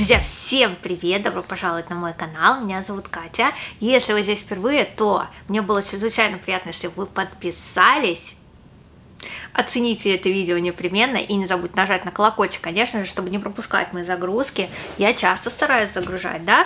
Друзья, всем привет! Добро пожаловать на мой канал, меня зовут Катя. Если вы здесь впервые, то мне было чрезвычайно приятно, если вы подписались. Оцените это видео непременно и не забудьте нажать на колокольчик, конечно же, чтобы не пропускать мои загрузки. Я часто стараюсь загружать, да?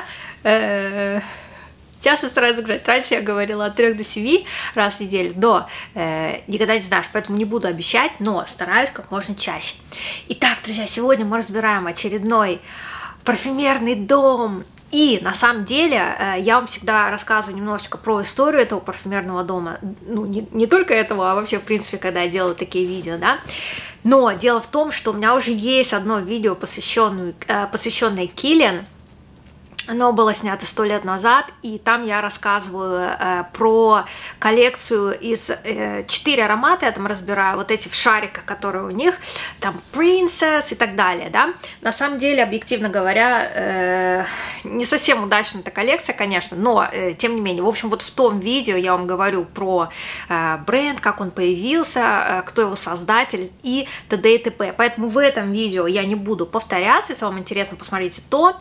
Часто стараюсь загружать. Раньше я говорила от 3 до 7 раз в неделю, но никогда не знаешь, поэтому не буду обещать, но стараюсь как можно чаще. Итак, друзья, сегодня мы разбираем очередной парфюмерный дом. И на самом деле я вам всегда рассказываю немножечко про историю этого парфюмерного дома. Ну, не только этого, а вообще, в принципе, когда я делаю такие видео, да. Но дело в том, что у меня уже есть одно видео, посвященное Kilian. Оно было снято 100 лет назад, и там я рассказываю про коллекцию из 4 аромата, я там разбираю вот эти в шариках, которые у них, там Princess и так далее, да. На самом деле, объективно говоря, не совсем удачная эта коллекция, конечно, но тем не менее, в общем, вот в том видео я вам говорю про бренд, как он появился, кто его создатель и т.д. и т.п. Поэтому в этом видео я не буду повторяться, если вам интересно, посмотрите то.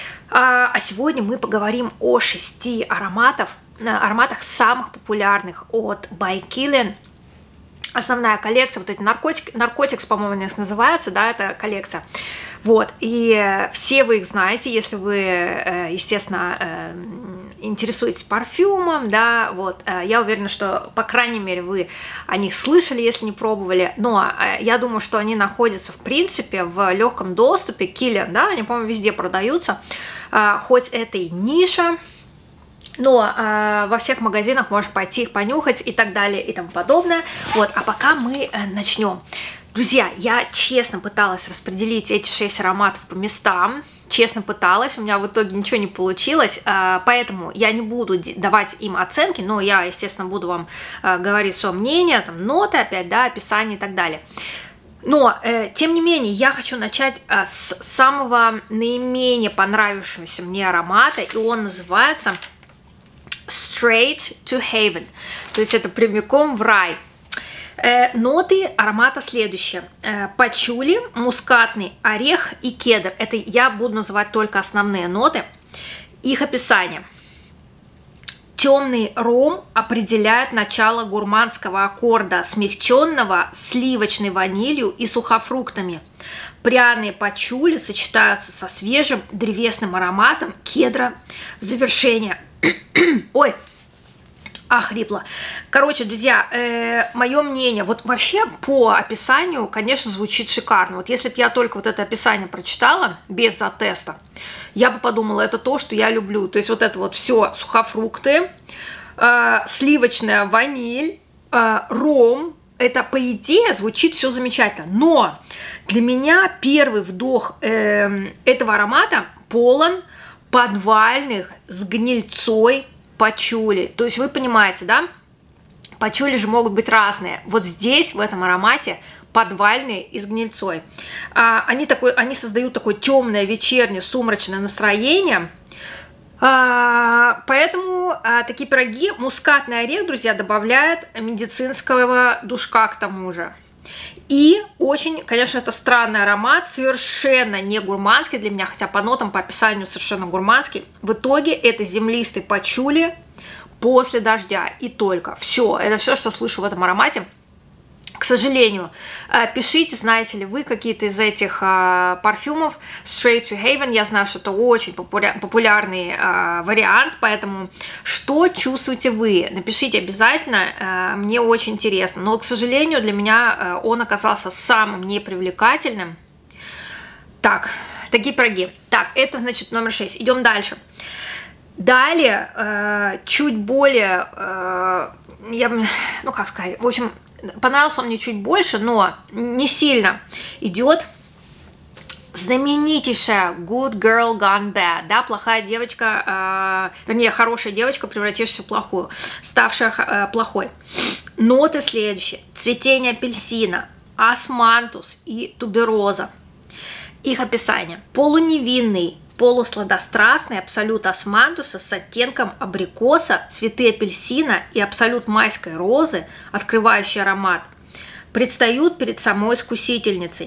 А сегодня мы поговорим о 6 ароматах самых популярных от By Kilian. Основная коллекция, вот эти Narcotics, по-моему, у них называется, да, эта коллекция. Вот, и все вы их знаете, если вы, естественно, интересуетесь парфюмом, да, вот, я уверена, что, по крайней мере, вы о них слышали, если не пробовали, но я думаю, что они находятся, в принципе, в легком доступе, Kilian, да, они, по-моему, везде продаются, хоть это и ниша, но во всех магазинах можно пойти их понюхать и так далее и тому подобное. Вот, а пока мы начнем. Друзья, я честно пыталась распределить эти 6 ароматов по местам. Честно пыталась, у меня в итоге ничего не получилось, поэтому я не буду давать им оценки, но я, естественно, буду вам говорить свое мнение, там, ноты опять, да, описание и так далее. Но, тем не менее, я хочу начать с самого наименее понравившегося мне аромата, и он называется Straight to Heaven, то есть это прямиком в рай. Ноты аромата следующие: пачули, мускатный орех и кедр. Это я буду называть только основные ноты. Их описание: темный ром определяет начало гурманского аккорда, смягченного сливочной ванилью и сухофруктами. Пряные пачули сочетаются со свежим древесным ароматом кедра в завершение. Ой, хрипло. Короче, друзья, мое мнение, вот вообще по описанию, конечно, звучит шикарно. Вот если бы я только вот это описание прочитала, без затеста, я бы подумала, это то, что я люблю. То есть вот это вот все сухофрукты, сливочная ваниль, ром, это по идее звучит все замечательно. Но для меня первый вдох этого аромата полон подвальных с гнильцой пачули. То есть вы понимаете, да? Пачули же могут быть разные. Вот здесь, в этом аромате, подвальные и с гнильцой. Они создают такое темное, вечернее, сумрачное настроение. Поэтому такие пироги, мускатный орех, друзья, добавляет медицинского душка к тому же. И очень, конечно, это странный аромат, совершенно не гурманский для меня, хотя по нотам, по описанию совершенно гурманский. В итоге это землистый пачули после дождя и только. Все, это все, что слышу в этом аромате. К сожалению, пишите, знаете ли вы какие-то из этих парфюмов. Straight to Heaven, я знаю, что это очень популярный вариант, поэтому что чувствуете вы? Напишите обязательно, мне очень интересно. Но, к сожалению, для меня он оказался самым непривлекательным. Так, такие пироги. Так, это, значит, номер 6. Идем дальше. Далее, чуть более, ну как сказать, в общем, понравился он мне чуть больше, но не сильно. Идет знаменитейшая Good Girl Gone Bad, да, плохая девочка, вернее, хорошая девочка, превратившаяся в плохую, ставшая плохой. Ноты следующие: цветение апельсина, османтус и тубероза. Их описание: полуневинный, полусладострастный абсолют османтуса с оттенком абрикоса, цветы апельсина и абсолют майской розы, открывающий аромат, предстают перед самой искусительницей.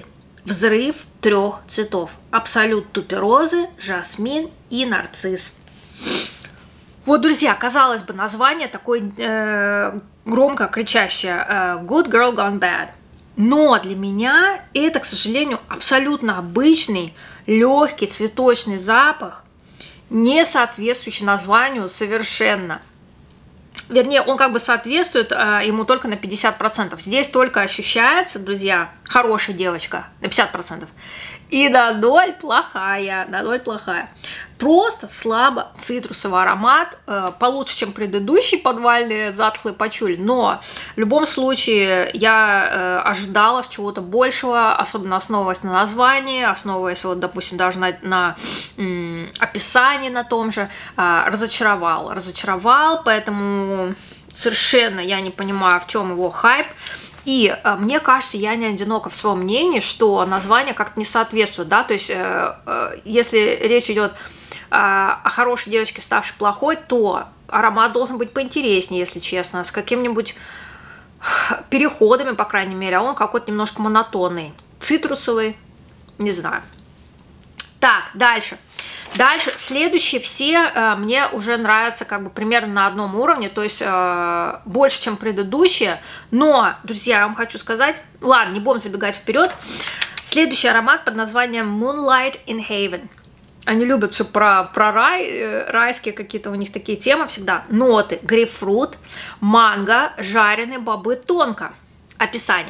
Взрыв 3 цветов. Абсолют туберозы, жасмин и нарцисс. Вот, друзья, казалось бы, название такое громко кричащее Good Girl Gone Bad. Но для меня это, к сожалению, абсолютно обычный, легкий цветочный запах, не соответствующий названию совершенно. Вернее, он как бы соответствует ему только на 50%. Здесь только ощущается, друзья, хорошая девочка на 50%. И на 0 плохая, на 0 плохая. Просто слабо цитрусовый аромат, получше, чем предыдущий подвальный затхлый пачуль, но в любом случае я ожидала чего-то большего, особенно основываясь на названии, основываясь, вот, допустим, даже на описании на том же, разочаровал, поэтому совершенно я не понимаю, в чем его хайп. И мне кажется, я не одинока в своем мнении, что название как-то не соответствует, да, то есть если речь идет о хорошей девочке, ставшей плохой, то аромат должен быть поинтереснее, если честно, с какими-нибудь переходами, по крайней мере, а он какой-то немножко монотонный, цитрусовый, не знаю. Так, дальше. Дальше, следующие все мне уже нравятся как бы примерно на одном уровне, то есть больше, чем предыдущие. Но, друзья, я вам хочу сказать, ладно, не будем забегать вперед. Следующий аромат под названием Moonlight in Haven. Они любят все про рай, райские какие-то у них такие темы всегда. Ноты: грейпфрут, манго, жареные бобы тонко. Описание.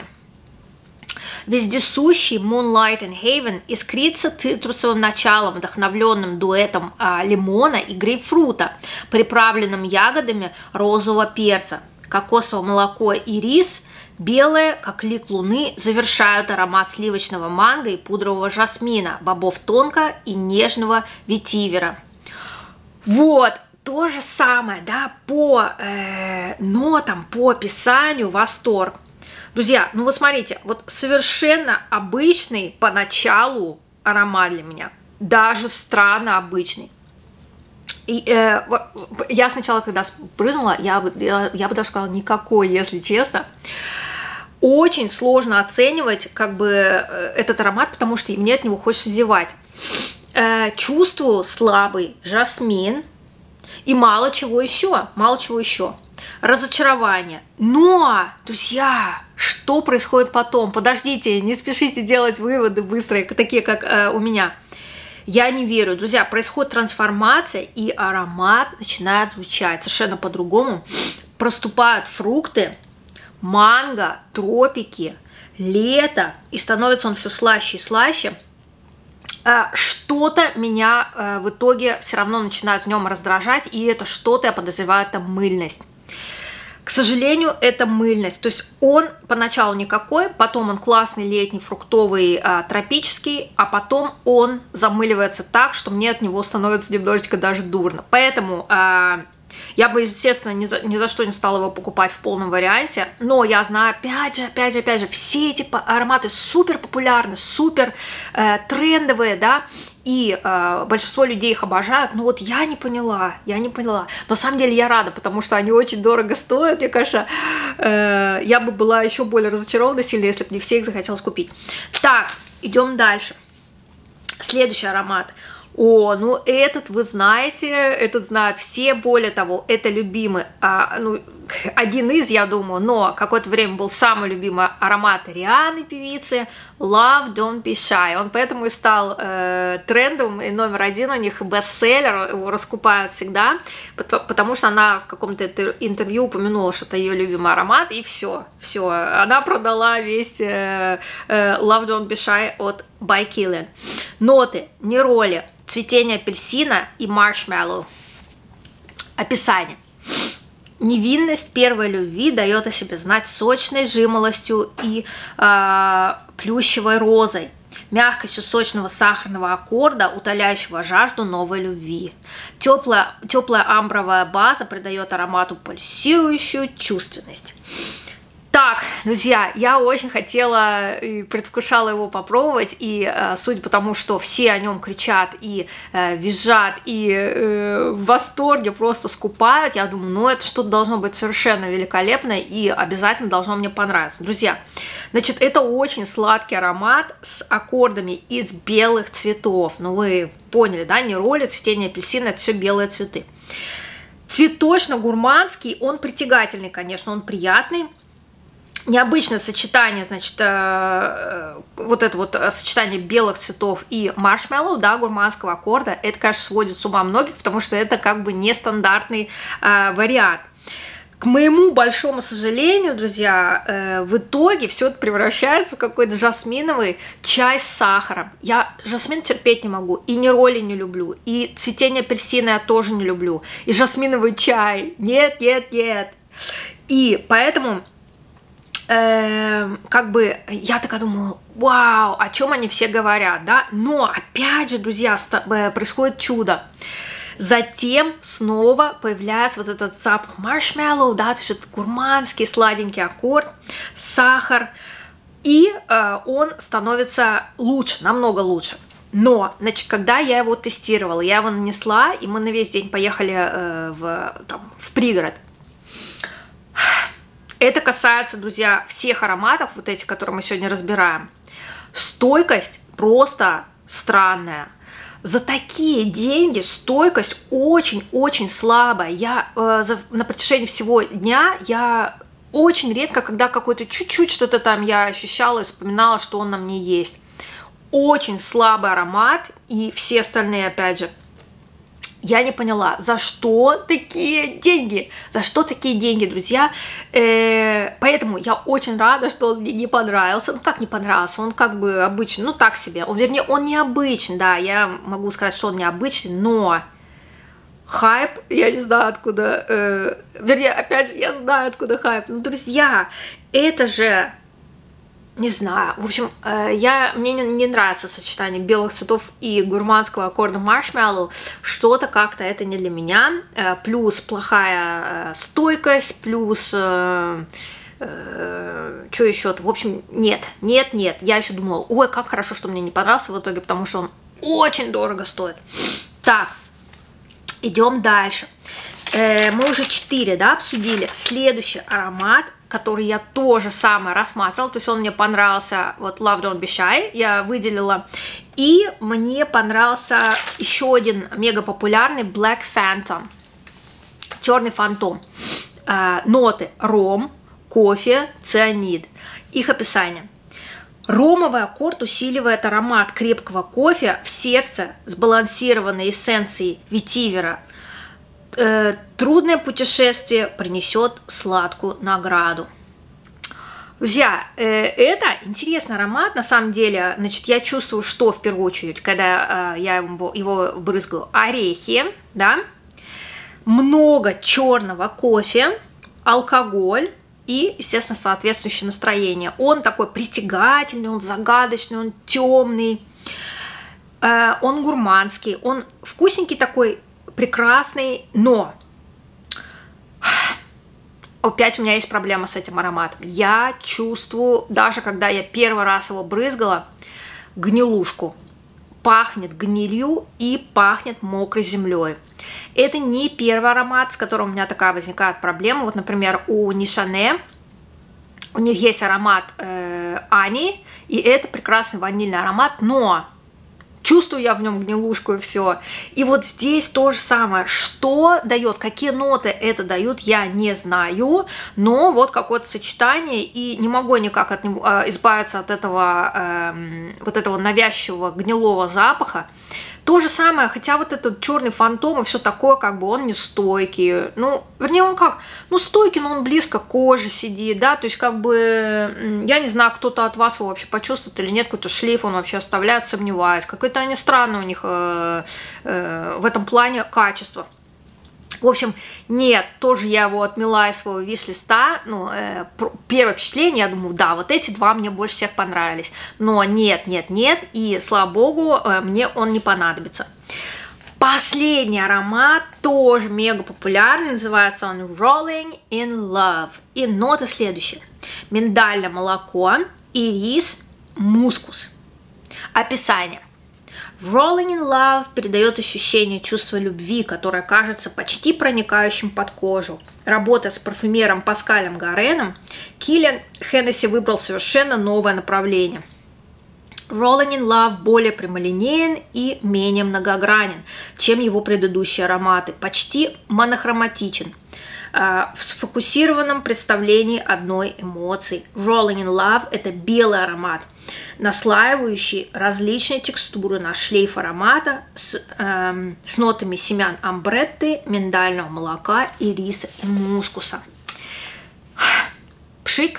Вездесущий Moonlight in Haven искрится цитрусовым началом, вдохновленным дуэтом лимона и грейпфрута, приправленным ягодами розового перца. Кокосовое молоко и рис, белое, как лик луны, завершают аромат сливочного манго и пудрового жасмина, бобов тонко и нежного ветивера. Вот, то же самое, да, по нотам, по описанию восторг. Друзья, ну вот смотрите, вот совершенно обычный поначалу аромат для меня, даже странно обычный. И я сначала, когда спрызнула, я бы даже сказала, никакой, если честно. Очень сложно оценивать как бы этот аромат, потому что мне от него хочется зевать. Чувствую слабый жасмин и мало чего еще, разочарование. Но, друзья, что происходит потом? Подождите, не спешите делать выводы быстрые, такие как у меня. Я не верю, друзья, происходит трансформация, и аромат начинает звучать совершенно по-другому. Проступают фрукты, манго, тропики, лето, и становится он все слаще и слаще. Что-то меня в итоге все равно начинает в нем раздражать, и это что-то, я подозреваю, это мыльность. К сожалению, это мыльность. То есть он поначалу никакой, потом он классный летний, фруктовый, тропический, а потом он замыливается так, что мне от него становится немножечко даже дурно. Поэтому я бы, естественно, ни за что не стала его покупать в полном варианте, но я знаю, опять же, все эти ароматы супер популярны, супер трендовые, да, и большинство людей их обожают, но вот я не поняла. Но на самом деле я рада, потому что они очень дорого стоят, мне кажется, я бы была еще более разочарована сильно, если бы не все их захотелось купить. Так, идем дальше. Следующий аромат. О, ну этот вы знаете, этот знают все, более того, это любимый, ну, один из, я думаю, но какое-то время был самый любимый аромат Рианы, певицы, Love Don't Be Shy. Он поэтому и стал трендовым, и номер один у них, бестселлер, его раскупают всегда, потому что она в каком-то интервью упомянула, что это ее любимый аромат, и все, она продала весь Love Don't Be Shy от By Kilian. Ноты: нероли, цветение апельсина и маршмеллоу. Описание. Невинность первой любви дает о себе знать сочной жимолостью и плющевой розой, мягкостью сочного сахарного аккорда, утоляющего жажду новой любви. Теплая амбровая база придает аромату пульсирующую чувственность. Так, друзья, я очень хотела и предвкушала его попробовать, и судя по тому, что все о нем кричат и визжат, и в восторге просто скупают, я думаю, ну это что-то должно быть совершенно великолепное и обязательно должно мне понравиться. Друзья, значит, это очень сладкий аромат с аккордами из белых цветов. Ну вы поняли, да, нероли, цветение апельсина, это все белые цветы. Цветочно-гурманский, он притягательный, конечно, он приятный. Необычное сочетание, значит, вот это вот сочетание белых цветов и маршмеллоу, да, гурманского аккорда, это, конечно, сводит с ума многих, потому что это как бы нестандартный вариант. К моему большому сожалению, друзья, в итоге все это превращается в какой-то жасминовый чай с сахаром. Я жасмин терпеть не могу, и нероли не люблю, и цветение апельсина я тоже не люблю, и жасминовый чай, нет, нет, нет. И поэтому... как бы я такая думаю, вау, о чем они все говорят, да? Но опять же, друзья, происходит чудо. Затем снова появляется вот этот запах маршмеллоу, да, то есть вот гурманский сладенький аккорд, сахар, и он становится лучше, намного лучше. Но, значит, когда я его тестировала, я его нанесла, и мы на весь день поехали в пригород. Это касается, друзья, всех ароматов, вот эти, которые мы сегодня разбираем. Стойкость просто странная. За такие деньги стойкость очень-очень слабая. Я на протяжении всего дня, я очень редко, когда какой-то чуть-чуть что-то там я ощущала и вспоминала, что он на мне есть. Очень слабый аромат, и все остальные, опять же, я не поняла, за что такие деньги? За что такие деньги, друзья? Поэтому я очень рада, что он мне не понравился. Ну, как не понравился? Он как бы обычный, ну, так себе. Вернее, он необычный, да, я могу сказать, что он необычный, но хайп, я не знаю откуда, вернее, опять же, я знаю, откуда хайп. Ну, друзья, это же... Не знаю, в общем, мне не нравится сочетание белых цветов и гурманского аккорда маршмеллоу, что-то как-то это не для меня, плюс плохая стойкость, плюс, что еще-то, в общем, нет, я еще думала, ой, как хорошо, что мне не понравился в итоге, потому что он очень дорого стоит. Так, идем дальше. Мы уже 4, да, обсудили. Следующий аромат, который я тоже самое рассматривала, то есть он мне понравился, вот Love Don't Be Shy, я выделила, и мне понравился еще один мега популярный Black Phantom, черный фантом. Ноты: ром, кофе, цианид. Их описание: ромовый аккорд усиливает аромат крепкого кофе в сердце, сбалансированной эссенцией ветивера. Трудное путешествие принесет сладкую награду. Друзья, это интересный аромат, на самом деле. Значит, я чувствую, что в первую очередь, когда я его брызгаю, орехи, да, много черного кофе, алкоголь и, естественно, соответствующее настроение. Он такой притягательный, он загадочный, он темный, он гурманский, он вкусненький такой, прекрасный, но опять у меня есть проблема с этим ароматом. Я чувствую, даже когда я первый раз его брызгала, гнилушку. Пахнет гнилью и пахнет мокрой землей. Это не первый аромат, с которым у меня такая возникает проблема. Вот, например, у Нишане, у них есть аромат Ани, и это прекрасный ванильный аромат, но чувствую я в нем гнилушку и все. И вот здесь то же самое. Что дает, какие ноты это дают, я не знаю. Но вот какое-то сочетание, и не могу никак от него избавиться от этого вот этого навязчивого гнилого запаха. То же самое, хотя вот этот черный фантом и все такое, как бы он не стойкий. Ну, вернее, он как, ну, стойкий, но он близко к коже сидит, да, то есть, как бы, я не знаю, кто-то от вас его вообще почувствует или нет, какой-то шлейф он вообще оставляет, сомневаюсь. Какое-то они странное у них в этом плане качество. В общем, нет, тоже я его отмела из своего виш-листа. Ну, первое впечатление, я думаю, да, вот эти два мне больше всех понравились. Но нет, и, слава богу, мне он не понадобится. Последний аромат, тоже мега популярный, называется он Rolling in Love. И ноты следующие. миндальное молоко, ирис, мускус. Описание. Rolling in Love передает ощущение чувства любви, которое кажется почти проникающим под кожу. Работая с парфюмером Паскалем Гареном, Киллиан Хеннесси выбрал совершенно новое направление. Rolling in Love более прямолинеен и менее многогранен, чем его предыдущие ароматы, почти монохроматичен, в сфокусированном представлении одной эмоции. Rolling in Love – это белый аромат, наслаивающий различные текстуры на шлейф аромата с нотами семян амбретты, миндального молока, ириса и мускуса. Пшик.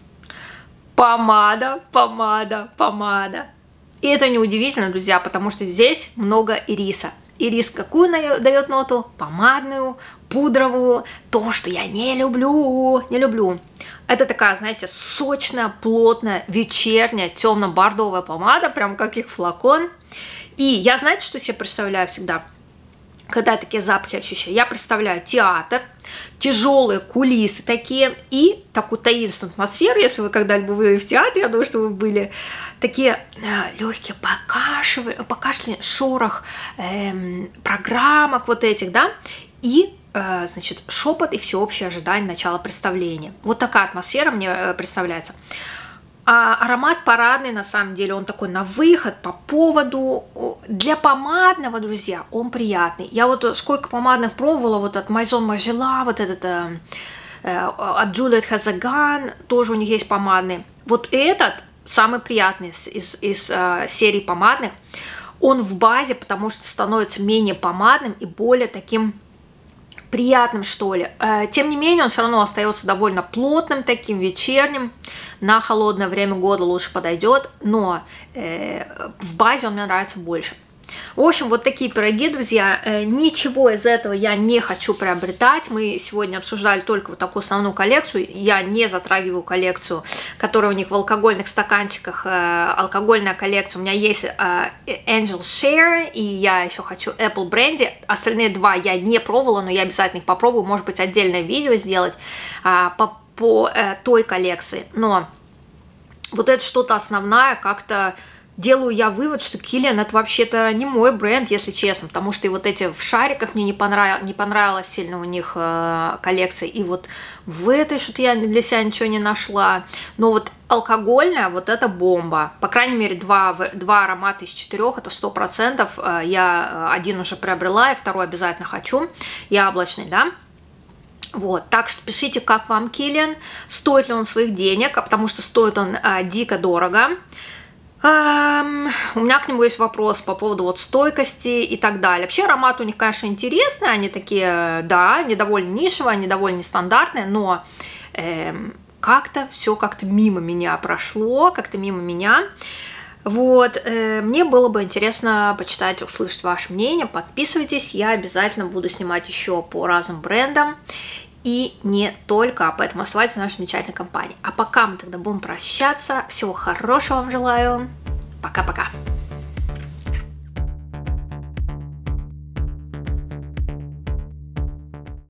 Помада, помада, помада. И это неудивительно, друзья, потому что здесь много ириса. Ирис какую дает ноту? Помадную, пудровую, то, что я не люблю, не люблю. Это такая, знаете, сочная, плотная, вечерняя, темно-бордовая помада, прям как их флакон. И я, знаете, что себе представляю всегда? Когда я такие запахи ощущаю, я представляю театр, тяжелые кулисы такие и такую таинственную атмосферу. Если вы когда-либо были в театре, я думаю, что вы были, такие легкие покашливания, шорох программок вот этих, да, и значит, шепот и всеобщее ожидание начала представления. Вот такая атмосфера мне представляется. А аромат парадный, на самом деле, он такой на выход, по поводу. Для помадного, друзья, он приятный. Я вот сколько помадных пробовала, вот от Maison Margiela, вот этот от Juliette Hazaghan, тоже у них есть помадный. Вот этот самый приятный из серии помадных. Он в базе, потому что становится менее помадным и более таким приятным, что ли. Тем не менее, он все равно остается довольно плотным, таким вечерним. На холодное время года лучше подойдет, но в базе он мне нравится больше. В общем, вот такие пироги, друзья. Ничего из этого я не хочу приобретать. Мы сегодня обсуждали только вот такую основную коллекцию. Я не затрагиваю коллекцию, которая у них в алкогольных стаканчиках. Алкогольная коллекция. У меня есть Angel Share, и я еще хочу Apple Brandy. Остальные два я не пробовала, но я обязательно их попробую. Может быть, отдельное видео сделать по той коллекции. Но вот это что-то основное, как-то делаю я вывод, что Киллиан это вообще-то не мой бренд, если честно, потому что и вот эти в шариках мне не понравилось сильно у них коллекция, и вот в этой что-то я для себя ничего не нашла. Но вот алкогольная, вот это бомба. По крайней мере, два аромата из 4, это 100%. Я один уже приобрела, и второй обязательно хочу. Яблочный, да. Вот, так что пишите, как вам Киллиан, стоит ли он своих денег, потому что стоит он дико дорого. У меня к нему есть вопрос по поводу вот стойкости и так далее. Вообще аромат у них, конечно, интересный, они такие, да, они довольно нишевые, они довольно нестандартные, но как-то все как-то мимо меня прошло, как-то мимо меня. Вот, мне было бы интересно почитать, услышать ваше мнение. Подписывайтесь, я обязательно буду снимать еще по разным брендам. И не только, поэтому оставайтесь в нашей замечательной компании. А пока мы тогда будем прощаться. Всего хорошего вам желаю. Пока-пока.